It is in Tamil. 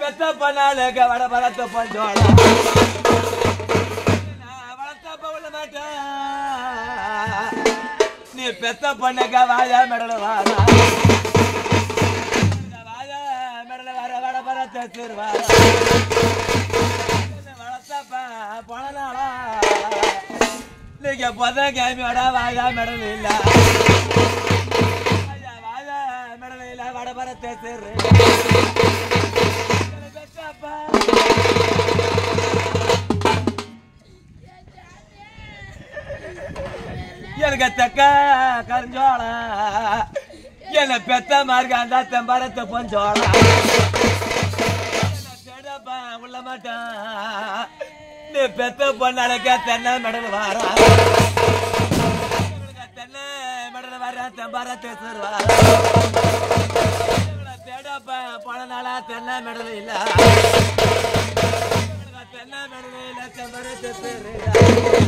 பெத்த பண்ணாளுக்கு வட பரத்த பஞ்சோட வளர்த்த பவுல மாட்டேன் நீ பெத்த பண்ணக்க வாயா மெடல வாரா வாயா மெடல வர வட பரத்த திருவாரா வளர்த்த பணனாளா நீங்க பொத கேமியோட வாயா மெடல் இல்ல வாயா மெடல் இல்ல வட பரத்த திரு எனக்கு தக்க கரிஞ்சோள என்ன பெத்த மார்க்க அந்த தெம்பரத்தை பொஞ்சோள தேடப்பா உள்ள மாட்டான் நீ பெத்த பொண்ணாளுக்க தென்னை மெடல் வாரா தென்னை மெடல் வர தெம்பரத்தை தருவாரா தேடப்பா பணனால தென்னை மெடல் இல்ல தென்னை மெடல் இல்ல தெம்பரத்தை